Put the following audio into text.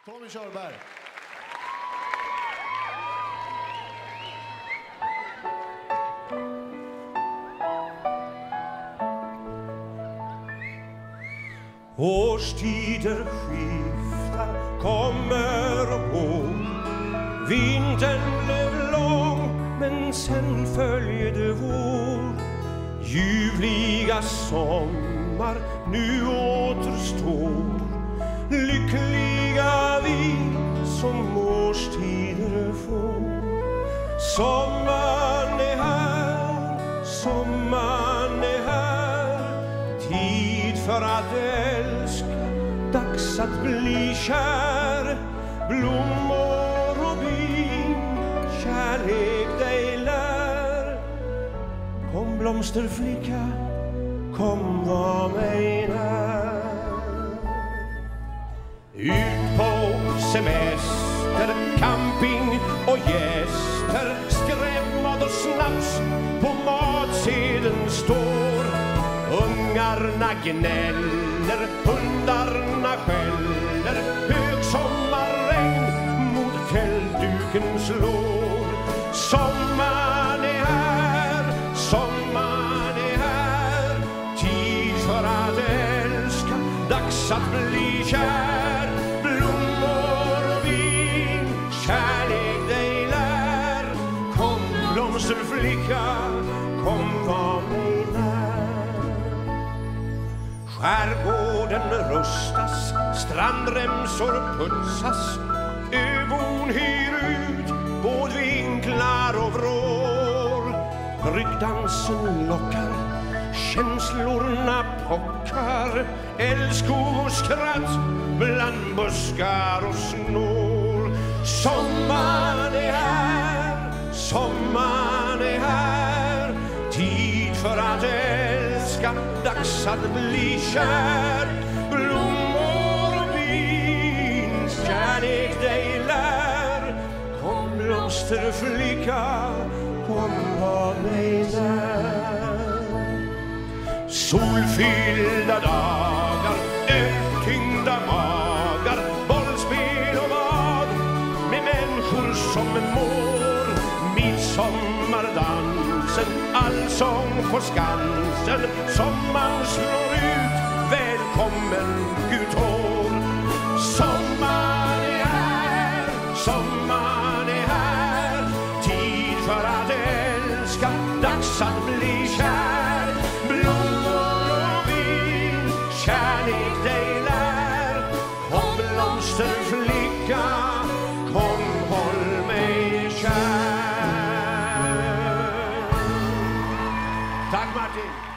Kom i Körberg. Årstider skiftar, kommer och går. Vintern blev lång, men sen följde vår. Ljuvliga sommar nu återstår. Lyckliga vi som årstider får. Sommaren är här, sommaren är här. Tid för att älska, dags att bli kär. Blommor och bin, kärlek dig lär. Kom blomsterflicka, kom var mig när. Ut på semester, camping och gäster. Skrämmat och snaps på matsedeln står. Ungarna gnäller, hundarna skäller. Högsommarregn mot tältduken slår. Sommaren är här, sommaren är här. Tid för att älska, dags att bli kär. Blommor och vin, kärlek dig lär. Kom blomsterflicka, kom var mig när. Skärgården rustas, strandremsor putsas. Öbon hyr ut bådvinklar och vrår. Bryggdansen lockar, känslorna pockar. Älskog och skratt bland buskar och snår. Sommaren är här, sommaren är här. Tid för att älska, dags att bli kär. Blommor och vin, kärlek dig lär. Kom blomsterflicka, kom var mig när. Solfyllda dagar, ötyngda magar. Bollspel och bad med människor som mår. Midsommardansen, allsång på Skansen. Sommaren slår ut, välkommen Gudhår. Sommaren är här, sommaren är här. Tid för att älska, dags att bli kär. Blommor och vin, kärlek dig lär. Kom blomsterflicka, kom håll mig kär. Tack Martin.